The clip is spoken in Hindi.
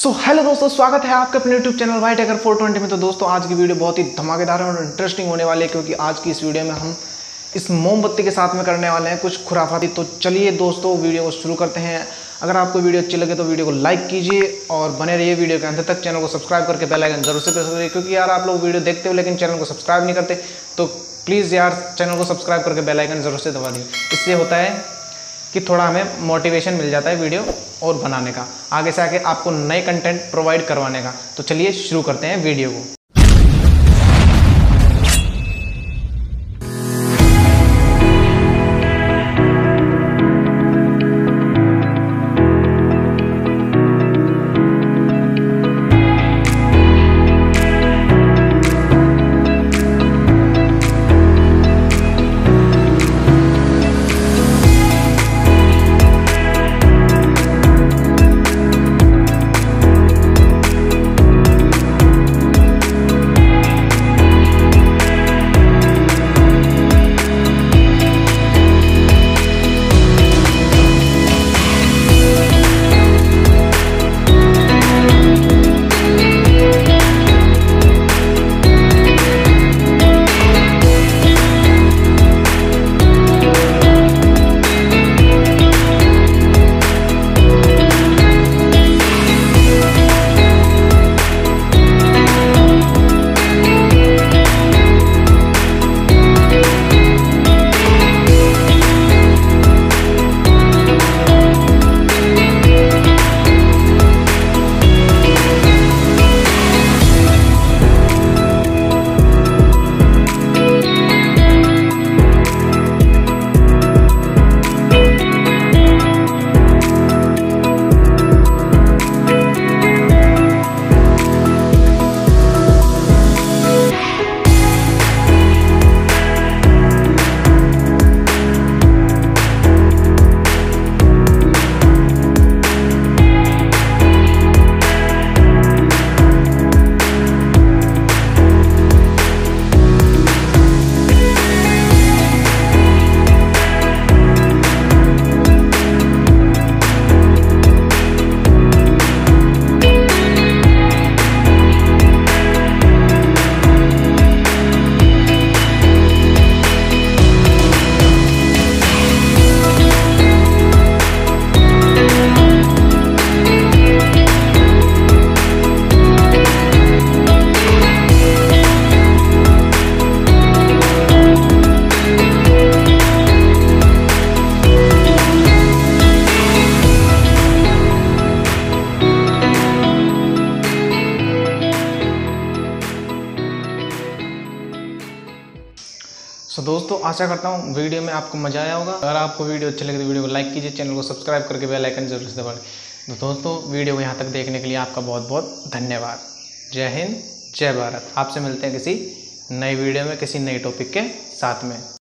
हेलो दोस्तों, स्वागत है आपके अपने यूट्यूब चैनल वाइट टाइगर 420 में। तो दोस्तों आज की वीडियो बहुत ही धमाकेदार और इंटरेस्टिंग होने वाली है, क्योंकि आज की इस वीडियो में हम इस मोमबत्ती के साथ में करने वाले हैं कुछ खुराफाती। तो चलिए दोस्तों वीडियो को शुरू करते हैं। अगर आपको वीडियो अच्छी लगे तो वीडियो को लाइक कीजिए और बने रहिए वीडियो के अंत तक। चैनल को सब्सक्राइब करके बेल आइकन जरूर से प्रेस करिए, क्योंकि यार आप लोग वीडियो देखते हो लेकिन चैनल को सब्सक्राइब नहीं करते। तो प्लीज़ यार चैनल को सब्सक्राइब करके बेल आइकन जरूर से दबा दिए। इससे होता है कि थोड़ा हमें मोटिवेशन मिल जाता है वीडियो और बनाने का, आगे से आगे आपको नए कंटेंट प्रोवाइड करवाने का। तो चलिए शुरू करते हैं वीडियो को। दोस्तों आशा करता हूँ वीडियो में आपको मजा आया होगा। अगर आपको वीडियो अच्छी लगे तो वीडियो को लाइक कीजिए, चैनल को सब्सक्राइब करके बेल आइकन जरूर से दबा दें। तो दोस्तों वीडियो को यहाँ तक देखने के लिए आपका बहुत बहुत धन्यवाद। जय हिंद, जय भारत। आपसे मिलते हैं किसी नई वीडियो में किसी नई टॉपिक के साथ में।